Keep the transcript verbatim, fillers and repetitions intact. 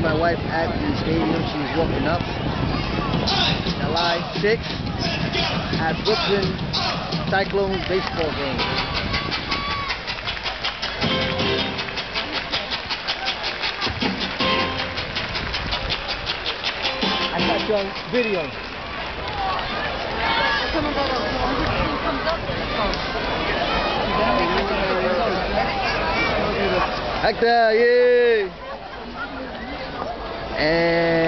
my wife at the stadium. She's walking up. July sixth at Brooklyn Cyclones baseball game. I got you on video. Hector, yay! And